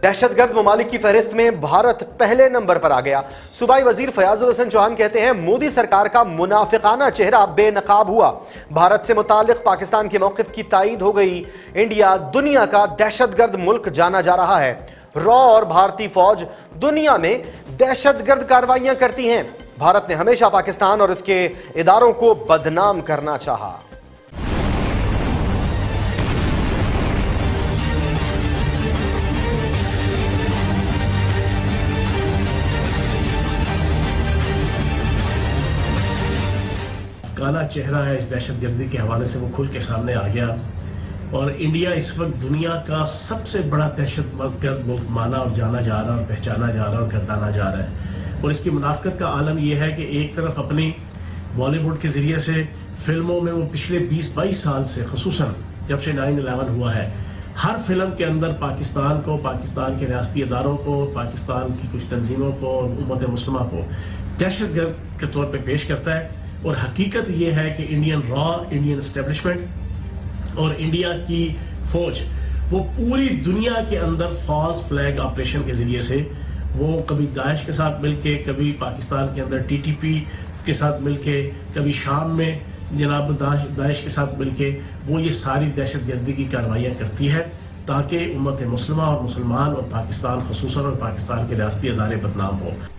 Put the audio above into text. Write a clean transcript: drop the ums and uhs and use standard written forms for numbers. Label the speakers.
Speaker 1: दहशतगर्द ममालिक की फहरिस्त में भारत पहले नंबर पर आ गया। सूबाई वजीर फयाजुल हसन चौहान कहते हैं, मोदी सरकार का मुनाफिकाना चेहरा बेनकाब हुआ। भारत से मुताल्लिक पाकिस्तान के मौक़िफ़ की तायीद हो गई। इंडिया दुनिया का दहशतगर्द मुल्क जाना जा रहा है। रॉ और भारतीय फौज दुनिया में दहशतगर्द कार्रवाइयां करती हैं। भारत ने हमेशा पाकिस्तान और इसके इदारों को बदनाम करना चाहा।
Speaker 2: काला चेहरा है इस दहशतगर्दी के हवाले से, वो खुल के सामने आ गया और इंडिया इस वक्त दुनिया का सबसे बड़ा दहशतगर्द मुल्क माना और जाना जा रहा और पहचाना जा रहा और गर्दाना जा रहा है। और इसकी मुनाफिकत का आलम यह है कि एक तरफ अपनी बॉलीवुड के ज़रिए से फिल्मों में वो पिछले 20-22 साल से, खुसूसन जब से 9/11 हुआ है, हर फिल्म के अंदर पाकिस्तान को, पाकिस्तान के रियासती इदारों को, पाकिस्तान की कुछ तंजीमों को, उम्मत मुस्लिमा को दहशतगर्द के तौर पर पेश करता है। और हकीकत ये है कि इंडियन रॉ, इंडियन एस्टेब्लिशमेंट और इंडिया की फौज वो पूरी दुनिया के अंदर फॉल्स फ्लैग ऑपरेशन के ज़रिए से वो कभी दाइश के साथ मिलके, कभी पाकिस्तान के अंदर टीटीपी के साथ मिलके, कभी शाम में जनाब दाइश के साथ मिलके वो ये सारी दहशतगर्दी की कार्रवाइयाँ करती है ताकि उम्मत मुस्लिमा और मुसलमान और पाकिस्तान खुसूसन और पाकिस्तान के रियासती अदारे बदनाम हो।